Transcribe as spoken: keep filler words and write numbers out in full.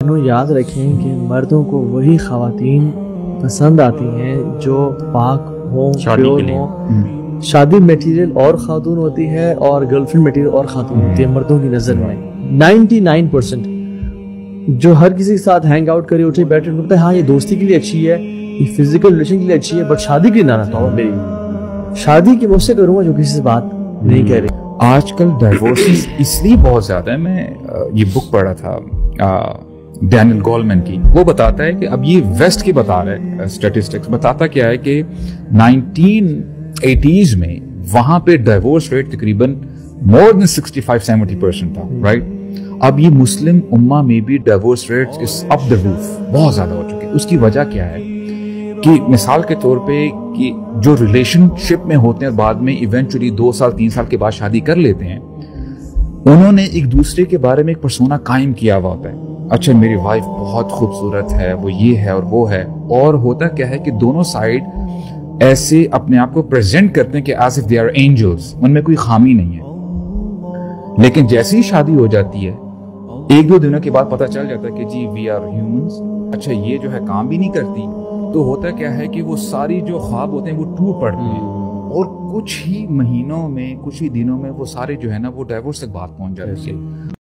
یاد رکھیں کہ مردوں کو وہی خواتین پسند آتی ہیں جو پاک ہوں، پیور ہوں. شادی میٹیریل اور خاتون ہوتی ہے اور گرل فرینڈ میٹیریل اور خاتون ہوتی ہے مردوں کی نظر میں. نائنٹی نائن پرسینٹ جو ہر کسی کے ساتھ ہینگ آؤٹ کرے اٹھے بیٹھے لگتا ہے ہاں یہ دوستی کے لیے اچھی ہے، یہ فزیکل ریلیشن کے لیے اچھی ہے، بٹ شادی کے لیے نہ رہتا ہوں. میری شادی کی مجھ سے کروں گا جو کسی سے بات نہیں کہہ رہی. آج کل ڈائیورسز اس لیے بہت زیادہ ہے. میں یہ بک پڑھا تھا ڈینیل گولمن کی، وہ بتاتا ہے کہ اب یہ ویسٹ کی بتا رہا ہے اسٹیٹسٹکس، بتاتا کیا ہے کہ نائنٹین ایٹیز میں وہاں پہ ڈائیورس ریٹ تقریباً more than sixty five seventy percent تھا، رائٹ. اب یہ مسلم امہ میں بھی ڈائیورس ریٹ از اپ دا روف، بہت زیادہ ہو چکے. اس کی وجہ کیا ہے کہ مثال کے طور پہ کہ جو ریلیشن شپ میں ہوتے ہیں بعد میں ایونچولی دو سال تین سال کے بعد شادی کر لیتے ہیں، انہوں نے ایک دوسرے کے بارے میں ایک پرسونا قائم کیا ہوا ہوتا ہے. اچھا میری وائف بہت خوبصورت ہے، وہ یہ ہے اور وہ ہے، اور ہوتا کیا ہے کہ دونوں سائڈ ایسے اپنے آپ کو پریزنٹ کرتے ہیں کہ as if they are angels, ان میں کوئی خامی نہیں ہے. لیکن جیسے ہی شادی ہو جاتی ہے ایک دو دنوں کے بعد پتہ چل جاتا ہے کہ جی وی آر ہیومنز، اچھا یہ جو ہے کام بھی نہیں کرتی. تو ہوتا کیا ہے کہ وہ ساری جو خواب ہوتے ہیں وہ ٹوٹ پڑتے ہیں، اور کچھ ہی مہینوں میں کچھ ہی دنوں میں وہ سارے جو ہے نا وہ ڈائیورس تک بات پہنچ جاتی ہے.